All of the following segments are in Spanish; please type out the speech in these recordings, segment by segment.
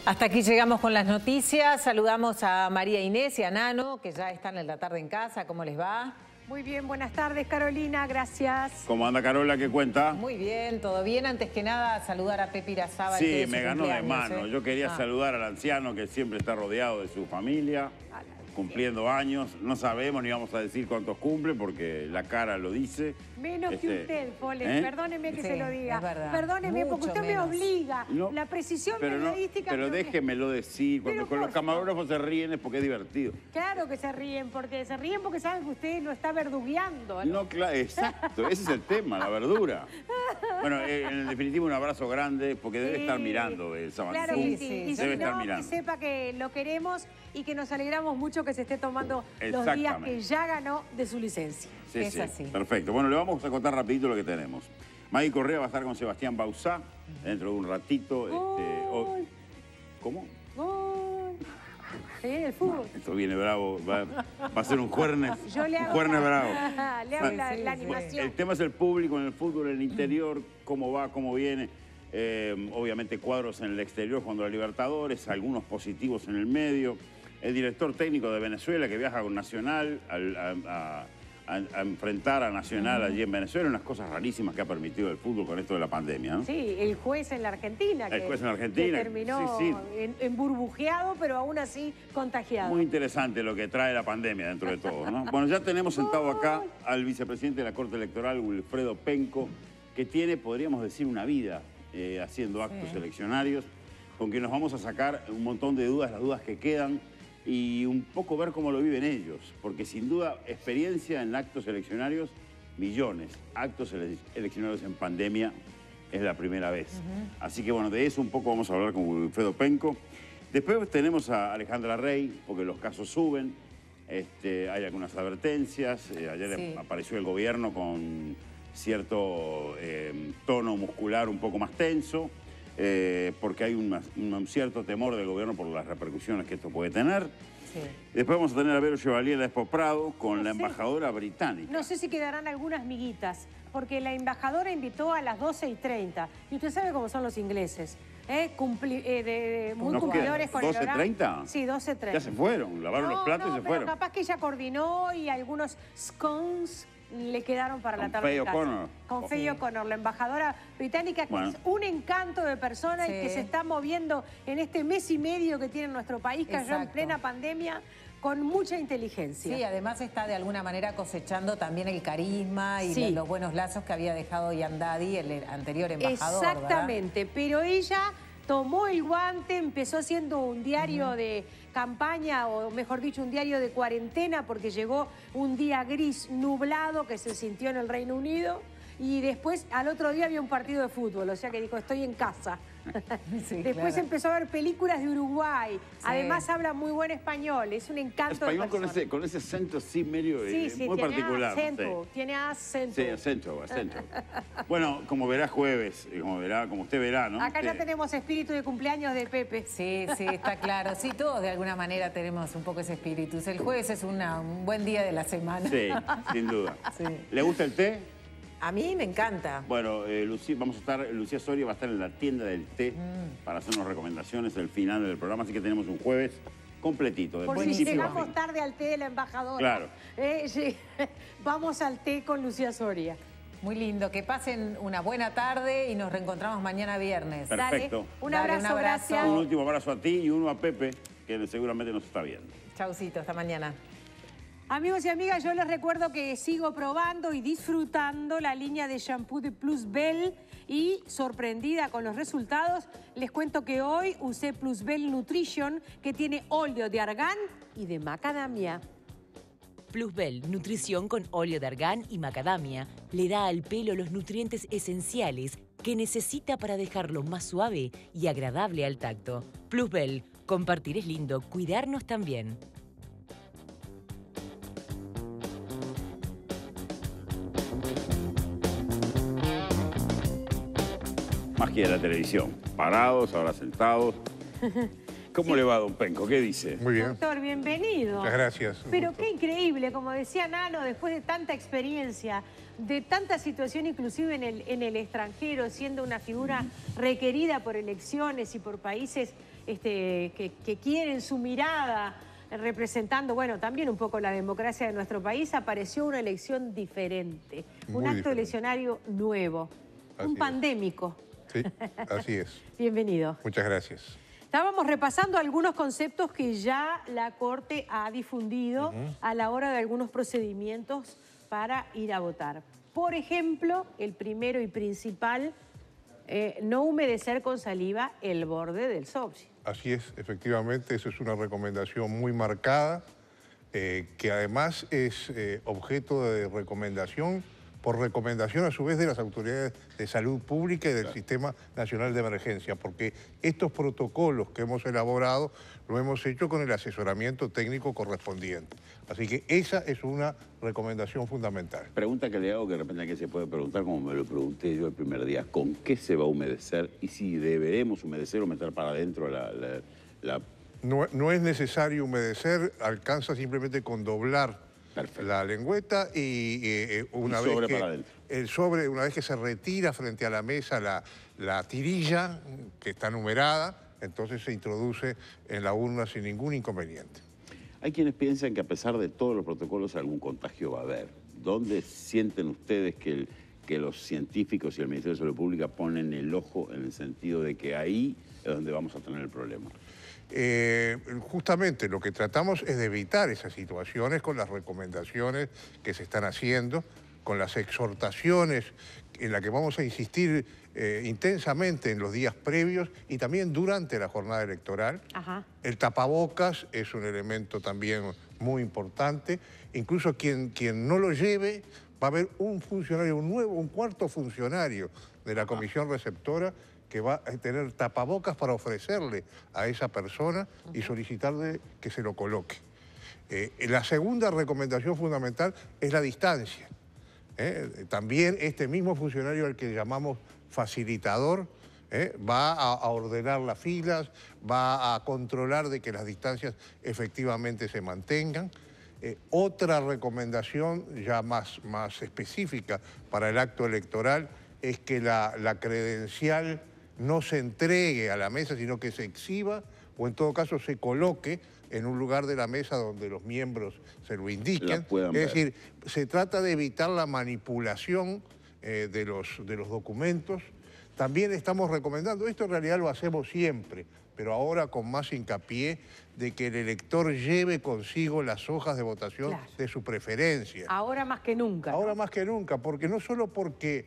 Hasta aquí llegamos con las noticias. Saludamos a María Inés y a Nano, que ya están en la tarde en casa. ¿Cómo les va? Muy bien, buenas tardes, Carolina, gracias. ¿Cómo anda, Carola? ¿Qué cuenta? Muy bien, todo bien. Antes que nada, saludar a Pepe Irazábal. Sí, me ganó de mano. Yo quería saludar al anciano que siempre está rodeado de su familia, cumpliendo años. No sabemos ni vamos a decir cuántos cumple porque la cara lo dice. Menos que usted, Pole. Perdóneme que se lo diga. Es verdad. Perdóneme porque usted menos. me obliga. No, la precisión periodística... Pero déjemelo decir. Cuando con los camarógrafos se ríen es porque es divertido. Claro que se ríen porque saben que usted lo está verdugueando. No, claro, exacto. Ese es el tema, la verdura. Bueno, en definitiva, un abrazo grande porque debe estar mirando el Sabancú. Claro que sí. Y debe si estar no, mirando. que sepa que lo queremos y que nos alegramos mucho que se esté tomando los días que ya ganó de su licencia. Sí, es sí, así. Perfecto. Bueno, le vamos a contar rapidito lo que tenemos. Maggie Correa va a estar con Sebastián Bauzá dentro de un ratito. ¿Cómo? Gol. El fútbol. Esto viene bravo. Va a ser un juernes. Yo le hago bravo. Le hago la animación. El tema es el público en el fútbol, en el interior, cómo va, cómo viene. Obviamente cuadros en el exterior jugando a Libertadores, algunos positivos en el medio. El director técnico de Venezuela que viaja con Nacional a enfrentar a Nacional allí en Venezuela, unas cosas rarísimas que ha permitido el fútbol con esto de la pandemia, ¿no? Sí, el juez en la Argentina. El juez en la Argentina. Que terminó emburbujeado, pero aún así contagiado. Muy interesante lo que trae la pandemia dentro de todo, ¿no? Bueno, ya tenemos sentado acá al vicepresidente de la Corte Electoral, Wilfredo Penco, que tiene, podríamos decir, una vida haciendo actos eleccionarios, con quien nos vamos a sacar un montón de dudas, las dudas que quedan, y un poco ver cómo lo viven ellos, porque sin duda experiencia en actos eleccionarios, millones. Actos eleccionarios en pandemia es la primera vez. Así que bueno, de eso un poco vamos a hablar con Wilfredo Penco. Después tenemos a Alejandra Rey, porque los casos suben, hay algunas advertencias, ayer apareció el gobierno con cierto tono muscular un poco más tenso, porque hay un cierto temor del gobierno por las repercusiones que esto puede tener. Sí. Después vamos a tener a Vero Chevalier en la Expo Prado con la embajadora británica. No sé si quedarán algunas miguitas, porque la embajadora invitó a las 12:30. Y usted sabe cómo son los ingleses. Muy cumplidores con el horario. ¿12:30? Sí, 12:30. Ya se fueron, lavaron los platos y se fueron. Capaz que ella coordinó y algunos scones le quedaron para la tarde. Con Faye O'Connor, la embajadora británica, que es un encanto de persona y que se está moviendo en este mes y medio que tiene nuestro país, cayó en plena pandemia, con mucha inteligencia. Sí, además está de alguna manera cosechando también el carisma y los buenos lazos que había dejado Ian Daddy, el anterior embajador. Exactamente, ¿verdad? Pero ella tomó el guante, empezó haciendo un diario de campaña, o mejor dicho, un diario de cuarentena, porque llegó un día gris, nublado, que se sintió en el Reino Unido, y después al otro día había un partido de fútbol, o sea que dijo, estoy en casa. Después empezó a ver películas de Uruguay, además habla muy buen español, es un encanto de persona. Con ese acento así medio muy particular. Tiene acento. Sí, acento. Bueno, como verá jueves, como usted verá, ¿no? Acá ya tenemos espíritu de cumpleaños de Pepe. Sí, está claro. Sí, todos de alguna manera tenemos un poco ese espíritu. El jueves es un buen día de la semana. Sí, sin duda. ¿Le gusta el té? A mí me encanta. Bueno, Lucía Soria va a estar en la tienda del té para hacernos recomendaciones al final del programa, así que tenemos un jueves completito. Por si llegamos tarde al té de la embajadora. Claro. Vamos al té con Lucía Soria. Muy lindo, que pasen una buena tarde y nos reencontramos mañana viernes. Perfecto. Dale, un abrazo, gracias. Un último abrazo a ti y uno a Pepe, que seguramente nos está viendo. Chaucito, hasta mañana. Amigos y amigas, yo les recuerdo que sigo probando y disfrutando la línea de shampoo de Plus Bell y sorprendida con los resultados, les cuento que hoy usé Plus Bell Nutrition, que tiene óleo de argán y de macadamia. Plus Bell Nutrición con óleo de argán y macadamia le da al pelo los nutrientes esenciales que necesita para dejarlo más suave y agradable al tacto. Plus Bell, compartir es lindo, cuidarnos también. Magia de la televisión. Parados, ahora sentados. ¿Cómo le va, don Penco? ¿Qué dice? Muy bien. Doctor, bienvenido. Muchas gracias. Pero qué increíble, como decía Nano, después de tanta experiencia, de tanta situación, inclusive en el extranjero, siendo una figura requerida por elecciones y por países que quieren su mirada, representando, bueno, también un poco la democracia de nuestro país, apareció una elección diferente, un acto eleccionario nuevo, un pandémico. Sí, así es. Bienvenido. Muchas gracias. Estábamos repasando algunos conceptos que ya la Corte ha difundido a la hora de algunos procedimientos para ir a votar. Por ejemplo, el primero y principal, no humedecer con saliva el borde del sobre. Así es, efectivamente, eso es una recomendación muy marcada, que además es objeto de recomendación, por recomendación a su vez de las autoridades de salud pública y del Sistema Nacional de Emergencia, porque estos protocolos que hemos elaborado lo hemos hecho con el asesoramiento técnico correspondiente. Así que esa es una recomendación fundamental. Pregunta que le hago que de repente aquí se puede preguntar, como me lo pregunté yo el primer día, ¿con qué se va a humedecer? Y si deberemos humedecer o meter para adentro la... No es necesario humedecer, alcanza simplemente con doblar la lengüeta y una vez que el sobre, una vez que se retira frente a la mesa la tirilla que está numerada, entonces se introduce en la urna sin ningún inconveniente. Hay quienes piensan que a pesar de todos los protocolos algún contagio va a haber. ¿Dónde sienten ustedes que los científicos y el Ministerio de Salud Pública ponen el ojo en el sentido de que ahí es donde vamos a tener el problema? Justamente lo que tratamos es de evitar esas situaciones con las recomendaciones que se están haciendo, con las exhortaciones en las que vamos a insistir intensamente en los días previos y también durante la jornada electoral. El tapabocas es un elemento también muy importante. Incluso quien no lo lleve, va a haber un funcionario, un cuarto funcionario de la comisión receptora que va a tener tapabocas para ofrecerle a esa persona y solicitarle que se lo coloque. La segunda recomendación fundamental es la distancia. También este mismo funcionario al que llamamos facilitador va a ordenar las filas, va a controlar de que las distancias efectivamente se mantengan. Otra recomendación ya más específica para el acto electoral es que la credencial no se entregue a la mesa, sino que se exhiba o en todo caso se coloque en un lugar de la mesa donde los miembros se lo indiquen. Es decir, se trata de evitar la manipulación de los documentos. También estamos recomendando, esto en realidad lo hacemos siempre, pero ahora con más hincapié, de que el elector lleve consigo las hojas de votación de su preferencia. Ahora más que nunca. Ahora más que nunca, porque no solo porque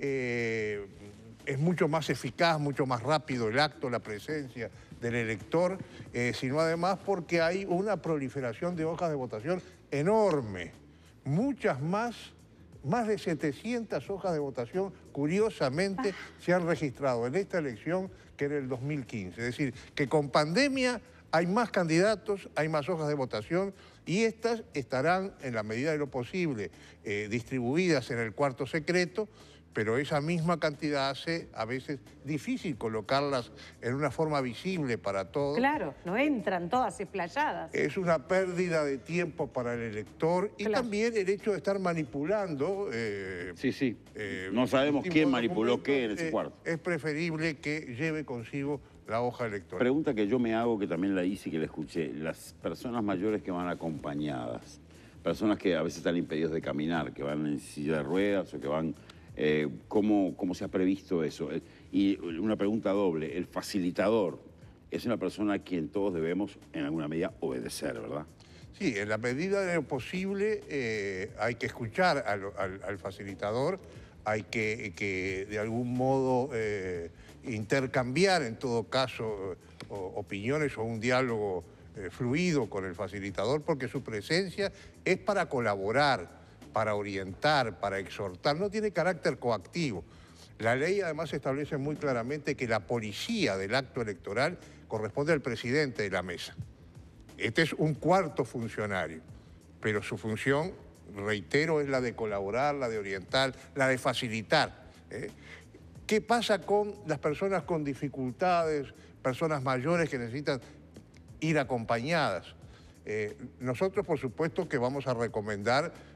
es mucho más eficaz, mucho más rápido el acto, la presencia del elector, sino además porque hay una proliferación de hojas de votación enorme. Muchas más de 700 hojas de votación, curiosamente, se han registrado en esta elección que en el 2015. Es decir, que con pandemia hay más candidatos, hay más hojas de votación y estas estarán, en la medida de lo posible, distribuidas en el cuarto secreto, pero esa misma cantidad hace a veces difícil colocarlas en una forma visible para todos. Claro, no entran todas explayadas. Es una pérdida de tiempo para el elector y también el hecho de estar manipulando. No sabemos quién manipuló qué en ese cuarto. Es preferible que lleve consigo la hoja electoral. Pregunta que yo me hago, que también la hice y que la escuché. Las personas mayores que van acompañadas, personas que a veces están impedidos de caminar, que van en silla de ruedas o que van... ¿Cómo se ha previsto eso? Y una pregunta doble, el facilitador es una persona a quien todos debemos en alguna medida obedecer, ¿verdad? Sí, en la medida de lo posible hay que escuchar al facilitador, hay que de algún modo intercambiar en todo caso opiniones o un diálogo fluido con el facilitador, porque su presencia es para colaborar, para orientar, para exhortar, no tiene carácter coactivo. La ley además establece muy claramente que la policía del acto electoral corresponde al presidente de la mesa. Este es un cuarto funcionario, pero su función, reitero, es la de colaborar, la de orientar, la de facilitar. ¿Qué pasa con las personas con dificultades, personas mayores que necesitan ir acompañadas? Nosotros, por supuesto, que vamos a recomendar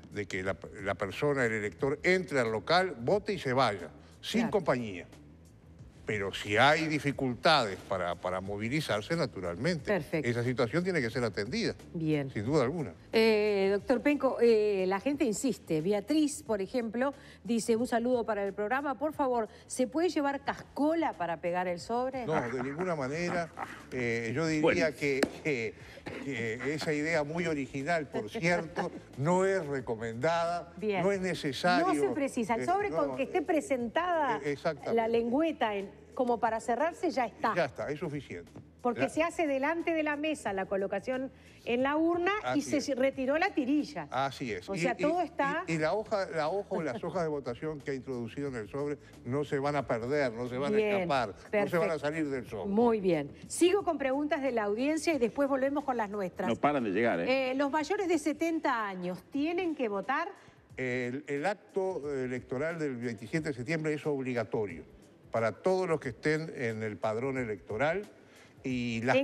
de que la persona, el elector, entre al local, vote y se vaya, sin compañía. Pero si hay dificultades para movilizarse, naturalmente, esa situación tiene que ser atendida. Bien. Sin duda alguna. Doctor Penco, la gente insiste. Beatriz, por ejemplo, dice, un saludo para el programa. Por favor, ¿se puede llevar cascola para pegar el sobre? No, de ninguna manera. Yo diría que esa idea muy original, por cierto, no es recomendada, no es necesario. No se precisa. El sobre con que esté presentada la lengüeta como para cerrarse ya está. Ya está, es suficiente. Porque se hace delante de la mesa la colocación en la urna y se retiró la tirilla. Así es. O sea, todo está... Y la hoja o las hojas de votación que ha introducido en el sobre no se van a perder, no se van a escapar, no se van a salir del sobre. Muy bien. Sigo con preguntas de la audiencia y después volvemos con las nuestras. No paran de llegar, ¿eh? Los mayores de 70 años, ¿tienen que votar? El acto electoral del 27 de septiembre es obligatorio para todos los que estén en el padrón electoral. Y las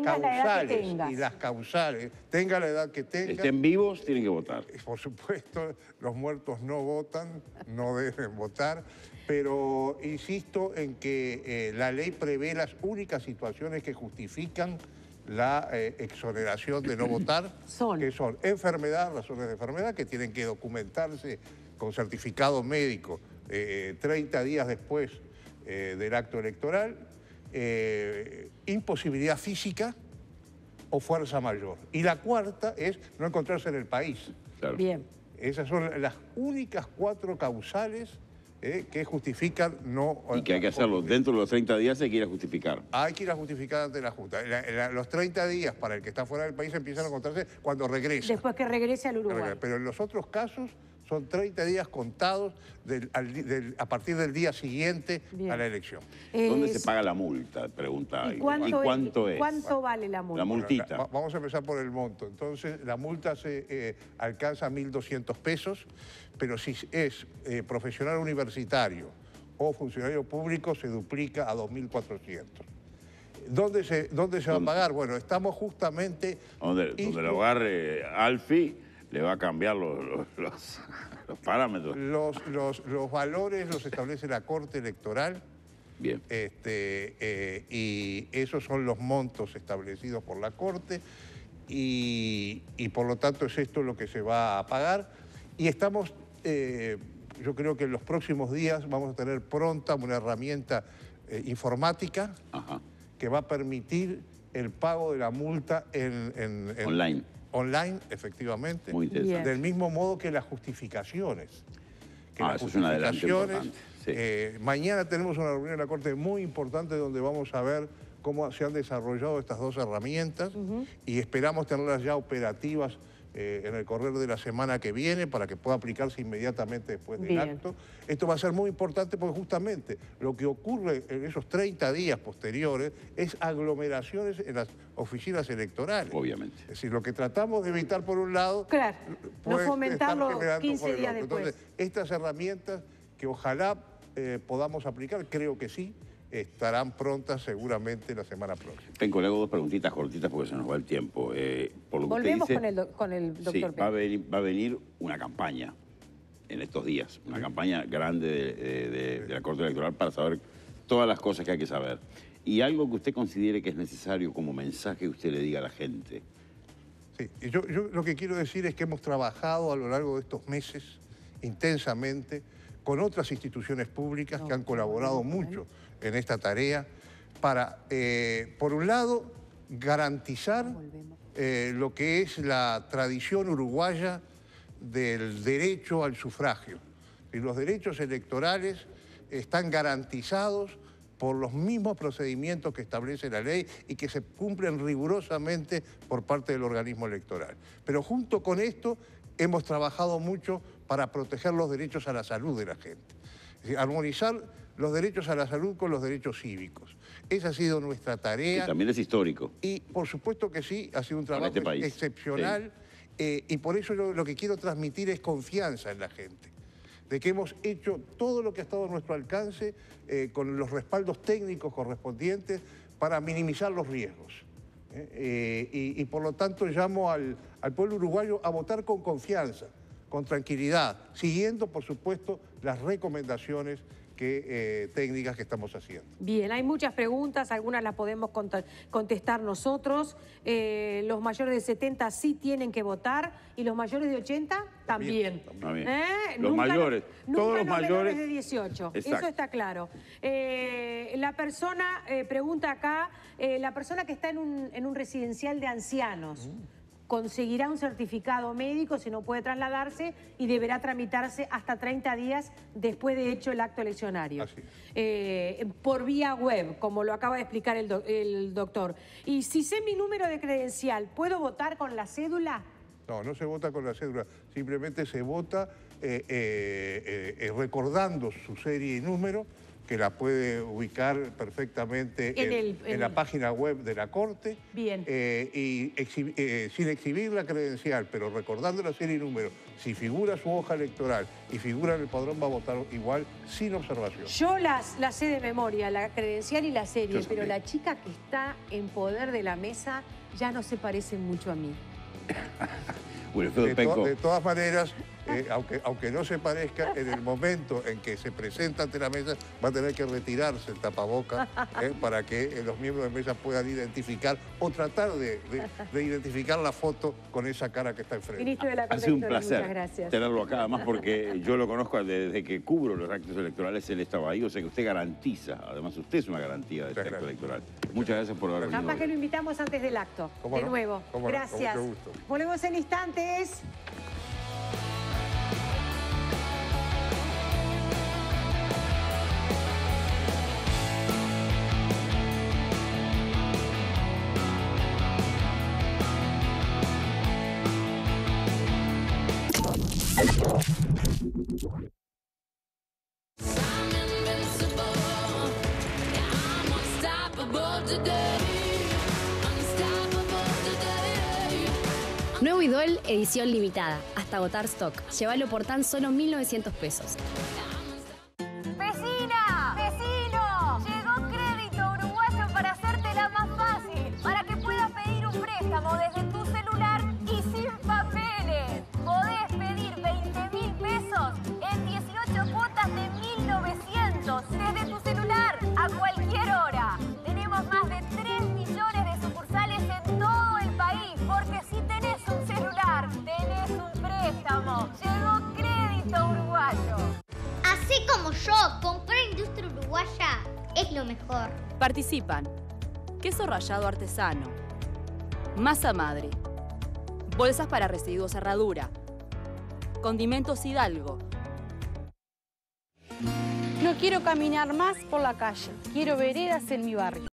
causales, tenga la edad que tenga. Estén vivos, tienen que votar. Por supuesto, los muertos no votan, no deben votar, pero insisto en que la ley prevé las únicas situaciones que justifican la exoneración de no votar, que son enfermedad, razones de enfermedad, que tienen que documentarse con certificado médico 30 días después del acto electoral, imposibilidad física o fuerza mayor. Y la cuarta es no encontrarse en el país. Claro. Bien. Esas son las únicas 4 causales que justifican no... Y que hay que hacerlo dentro de los 30 días, hay que ir a justificar. Hay que ir a justificar ante la Junta. Los 30 días para el que está fuera del país empiezan a encontrarse cuando regresa. Después que regrese al Uruguay. Pero en los otros casos son 30 días contados a partir del día siguiente a la elección. ¿Dónde se paga la multa? Pregunta. ¿Y cuánto es? ¿Cuánto vale la multa? La multita. Vamos a empezar por el monto. Entonces, la multa se alcanza 1.200 pesos, pero si es profesional universitario o funcionario público, se duplica a 2.400. ¿Dónde se va a pagar? Bueno, estamos justamente... Donde lo agarre Alfi, le va a cambiar los parámetros. Los valores los establece la Corte Electoral. Bien. Y esos son los montos establecidos por la Corte y por lo tanto es esto lo que se va a pagar. Y estamos, yo creo que en los próximos días vamos a tener pronta una herramienta informática que va a permitir el pago de la multa online. Online, efectivamente. Muy interesante. Del mismo modo que las justificaciones. Eso es un adelanto importante. Sí. Mañana tenemos una reunión en la Corte muy importante donde vamos a ver cómo se han desarrollado estas 2 herramientas y esperamos tenerlas ya operativas en el correr de la semana que viene para que pueda aplicarse inmediatamente después del acto. Esto va a ser muy importante porque justamente lo que ocurre en esos 30 días posteriores es aglomeraciones en las oficinas electorales. Obviamente. Es decir, lo que tratamos de evitar por un lado... Claro, no fomentarlo 15 días después. Entonces, estas herramientas que ojalá podamos aplicar, creo que sí, estarán prontas seguramente la semana próxima. Penco, le hago 2 preguntitas cortitas porque se nos va el tiempo. Por lo que Volvemos usted dice, con el doctor Penco. Va a venir una campaña en estos días, una campaña grande de la Corte Electoral para saber todas las cosas que hay que saber. Y algo que usted considere que es necesario como mensaje que usted le diga a la gente. Sí, yo lo que quiero decir es que hemos trabajado a lo largo de estos meses intensamente con otras instituciones públicas que han colaborado mucho en esta tarea para, por un lado, garantizar lo que es la tradición uruguaya del derecho al sufragio. Y los derechos electorales están garantizados por los mismos procedimientos que establece la ley y que se cumplen rigurosamente por parte del organismo electoral. Pero junto con esto hemos trabajado mucho para proteger los derechos a la salud de la gente. Es decir, armonizar los derechos a la salud con los derechos cívicos. Esa ha sido nuestra tarea. Y también es histórico. Y por supuesto que sí, ha sido un trabajo excepcional. Sí. Y por eso lo que quiero transmitir es confianza en la gente. De que hemos hecho todo lo que ha estado a nuestro alcance con los respaldos técnicos correspondientes para minimizar los riesgos. Y por lo tanto llamo al pueblo uruguayo a votar con confianza con tranquilidad, siguiendo, por supuesto, las recomendaciones técnicas que estamos haciendo. Bien, hay muchas preguntas, algunas las podemos contestar nosotros. Los mayores de 70 sí tienen que votar y los mayores de 80 también. Los mayores, todos los mayores de 18, exacto. Eso está claro. La persona, pregunta acá, la persona que está en un residencial de ancianos, conseguirá un certificado médico si no puede trasladarse y deberá tramitarse hasta 30 días después de hecho el acto eleccionario. Por vía web, como lo acaba de explicar el doctor. Y si sé mi número de credencial, ¿puedo votar con la cédula? No, no se vota con la cédula, simplemente se vota recordando su serie y número, que la puede ubicar perfectamente en la página web de la Corte. Bien. Y sin exhibir la credencial, pero recordando la serie y número, si figura su hoja electoral y figura en el padrón, va a votar igual, sin observación. Yo las sé de memoria, la credencial y la serie, pero la chica que está en poder de la mesa ya no se parece mucho a mí. De todas maneras, aunque no se parezca, en el momento en que se presenta ante la mesa va a tener que retirarse el tapaboca para que los miembros de mesa puedan identificar o tratar de identificar la foto con esa cara que está enfrente. Ministro de la Ha sido un placer muchas gracias. tenerlo acá, además porque yo lo conozco desde que cubro los actos electorales, él estaba ahí, o sea que usted garantiza, además usted es una garantía de este acto electoral. Muchas gracias por haber venido. Capaz que lo invitamos antes del acto, de nuevo. Gracias. Con mucho gusto. Volvemos en instantes. Nuevo Idol, edición limitada, hasta agotar stock. Llévalo por tan solo 1.900 pesos. ¡Vecina! ¡Vecino! Llegó Crédito Uruguayo para hacértela más fácil, para que puedas pedir un préstamo desde tu celular y sin papeles. Podés pedir 20.000 pesos en 18 cuotas de 1.900 desde tu celular a cualquier hora. Tenemos más de 3 millones de sucursales en todo el país, porque si tenés un celular, tenés un préstamo. Llegó Crédito Uruguayo. Así como yo, comprar Industria Uruguaya es lo mejor. Participan: queso rallado artesano, masa madre, bolsas para residuos herradura, condimentos Hidalgo. No quiero caminar más por la calle, quiero veredas en mi barrio.